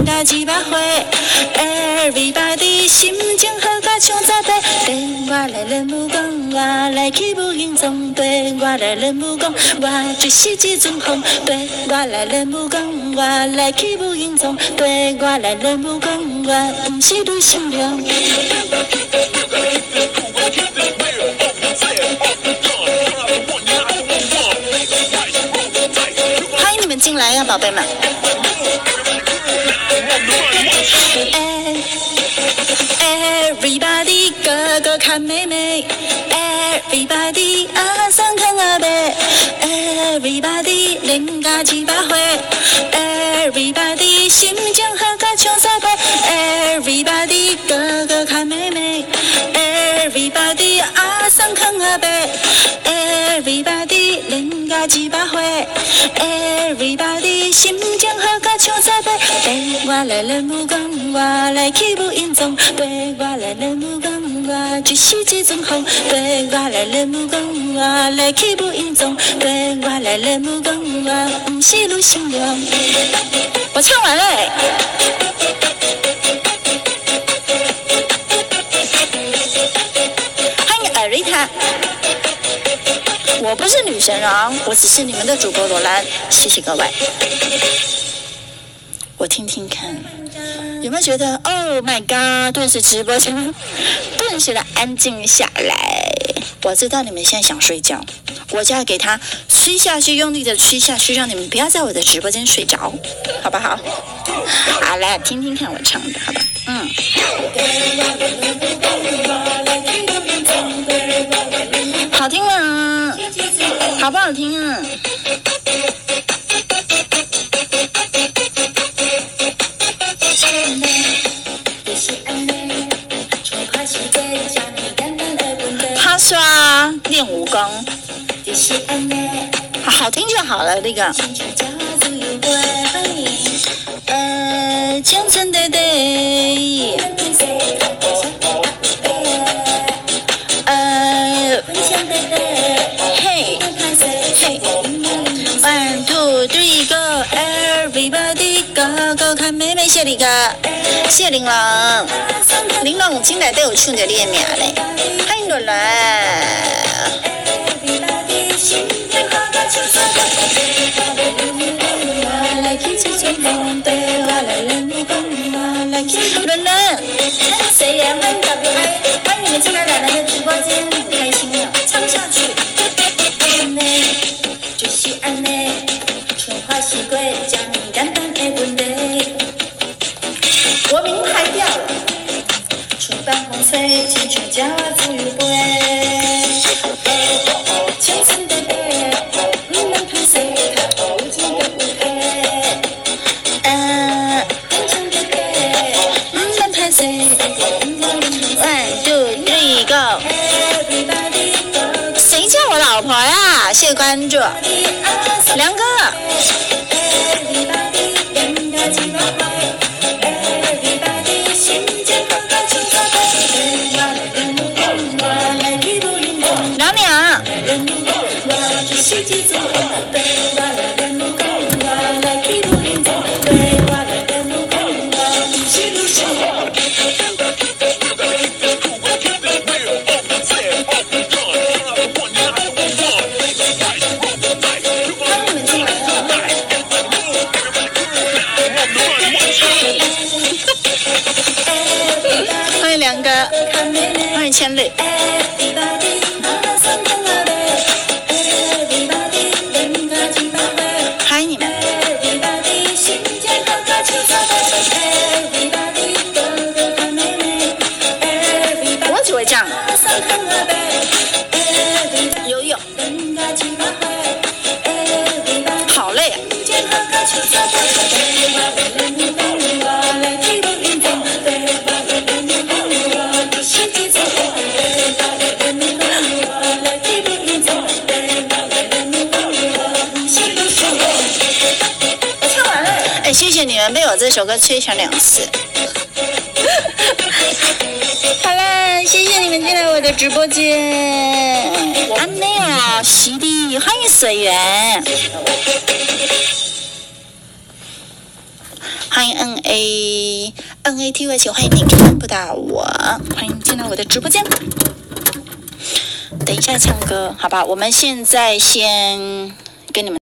人家几百岁 ，Everybody 心情好甲唱杂白。对我来人武讲，我来欺负英雄。对我来人武讲，我就是一阵风。对我来人武讲，我来欺负英雄。对我来人武讲，我不是女性良。欢迎你们进来呀，宝贝们。Everybody 哥哥看妹妹 ，Everybody 阿三看阿伯 ，Everybody 人家几百岁 ，Everybody 心情好甲唱撒白 ，Everybody 哥哥看妹妹 ，Everybody 阿三看阿伯 ，Everybody 人家几百岁 ，Everybody 心情好甲唱撒白，对我来人武讲，我来欺负英雄。对我来人武讲，我就是一阵风。对我来人武讲，我来欺负英雄。对我来人武讲，我不是女性良。我唱完了。欢迎艾瑞塔。我不是女神人，我只是你们的主播罗兰。谢谢各位。我听听看。有没有觉得 Oh my God， 顿时直播间顿时的安静下来？我知道你们现在想睡觉，我就要给他吹下去，用力的吹下去，让你们不要在我的直播间睡着，好不好？好，来听听看我唱的，好吧？好听吗？好不好听啊？他说练武功，好听就好了。那个，青春的对，嘿嘿 ，1 2 3 go everybody go go 看妹妹谢你个，谢玲珑，玲珑今日都有唱着你的名嘞，欢迎伦伦。伦伦，谁呀？欢迎你们进来兰兰的直播间，很开心的，唱下去。就是安内，春花是过，将简单的问题。我名牌掉了，春风风吹，青春叫我自由飞。青春的背，不能拍谁，看无尽的舞台。青春的背，不能拍谁。1 2 3 go。谁叫我老婆呀？谢谢关注，梁哥。老娘。欢迎梁哥，欢迎千里。欢迎你们。我只会这样。游泳。好累啊。谢谢你们被我这首歌吹成2次。好了，谢谢你们进来我的直播间。安内啊，洗礼，欢迎随缘。 欢迎 NATH， 欢迎你看不到我，欢迎进到我的直播间。等一下唱歌，好吧？我们现在先跟你们。